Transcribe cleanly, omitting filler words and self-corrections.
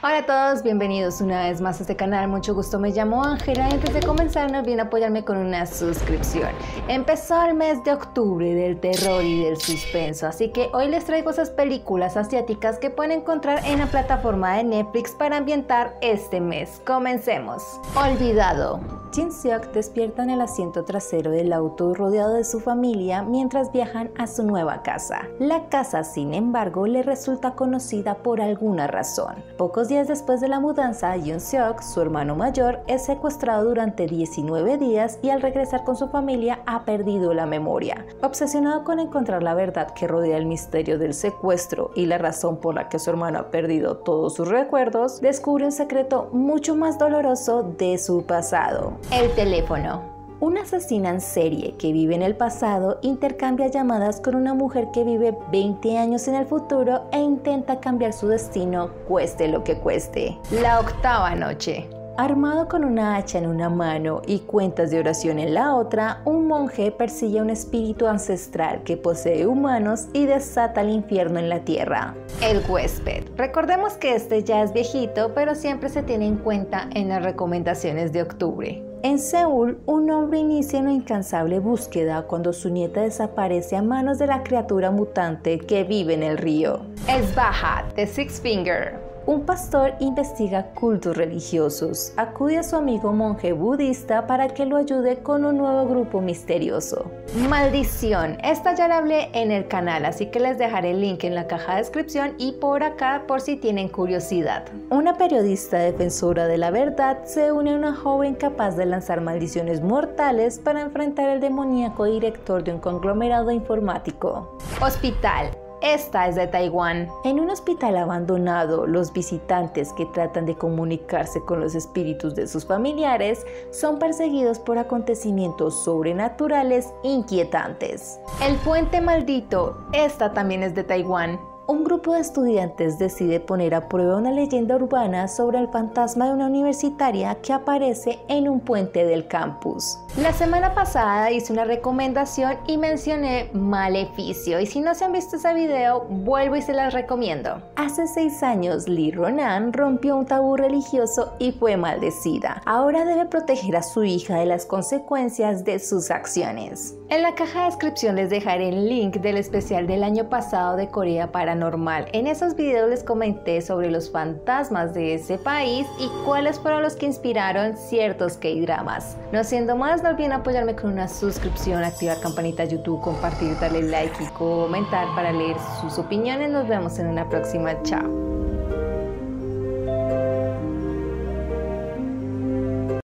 Hola a todos, bienvenidos una vez más a este canal, mucho gusto, me llamo Ángela y antes de comenzar no olviden apoyarme con una suscripción. Empezó el mes de octubre del terror y del suspenso, así que hoy les traigo esas películas asiáticas que pueden encontrar en la plataforma de Netflix para ambientar este mes. Comencemos. Olvidado. Jin Seok despierta en el asiento trasero del auto rodeado de su familia mientras viajan a su nueva casa. La casa, sin embargo, le resulta conocida por alguna razón. Pocos días después de la mudanza, Jin Seok, su hermano mayor, es secuestrado durante 19 días y al regresar con su familia ha perdido la memoria. Obsesionado con encontrar la verdad que rodea el misterio del secuestro y la razón por la que su hermano ha perdido todos sus recuerdos, descubre un secreto mucho más doloroso de su pasado. El teléfono. Una asesina en serie que vive en el pasado intercambia llamadas con una mujer que vive 20 años en el futuro e intenta cambiar su destino, cueste lo que cueste. La octava noche. Armado con una hacha en una mano y cuentas de oración en la otra, un monje persigue a un espíritu ancestral que posee humanos y desata el infierno en la tierra. El huésped. Recordemos que este ya es viejito, pero siempre se tiene en cuenta en las recomendaciones de octubre. En Seúl, un hombre inicia una incansable búsqueda cuando su nieta desaparece a manos de la criatura mutante que vive en el río. Esbaja, The Six Finger. Un pastor investiga cultos religiosos. Acude a su amigo monje budista para que lo ayude con un nuevo grupo misterioso. Maldición. Esta ya la hablé en el canal, así que les dejaré el link en la caja de descripción y por acá por si tienen curiosidad. Una periodista defensora de la verdad se une a una joven capaz de lanzar maldiciones mortales para enfrentar al demoníaco director de un conglomerado informático. Hospital. Esta es de Taiwán. En un hospital abandonado, los visitantes que tratan de comunicarse con los espíritus de sus familiares son perseguidos por acontecimientos sobrenaturales inquietantes. El puente maldito. Esta también es de Taiwán. Un grupo de estudiantes decide poner a prueba una leyenda urbana sobre el fantasma de una universitaria que aparece en un puente del campus. La semana pasada hice una recomendación y mencioné Maleficio, y si no se han visto ese video, vuelvo y se las recomiendo. Hace 6 años, Lee Ronan rompió un tabú religioso y fue maldecida. Ahora debe proteger a su hija de las consecuencias de sus acciones. En la caja de descripción les dejaré el link del especial del año pasado de Corea Paranormal. En esos videos les comenté sobre los fantasmas de ese país y cuáles fueron los que inspiraron ciertos K-dramas. No siendo más, no olviden apoyarme con una suscripción, activar campanita YouTube, compartir, darle like y comentar para leer sus opiniones. Nos vemos en una próxima. Chao.